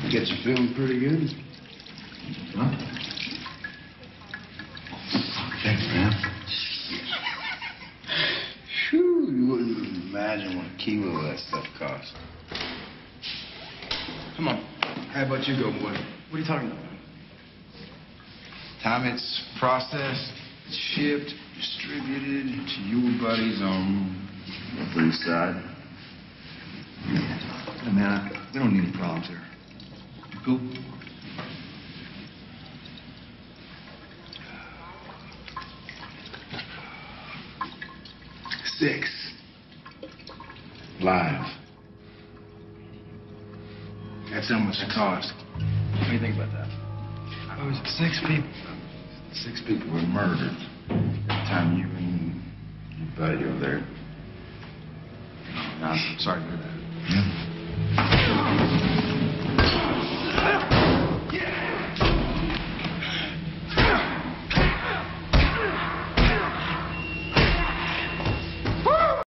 Get you feeling pretty good? Huh? Thanks, man. Phew, you wouldn't imagine what a kilo of that stuff costs. Come on. How about you go, boy? What are you talking about? Time it's processed, shipped, distributed to your buddies on the Upper East Side. Hey, man, we don't need any problems here. You cool? Six. Live. That's how much it cost. What do you think about that? Oh, was it 6 people? 6 people were murdered. By the time you and your buddy over there. No, I'm sorry to hear that. Yeah.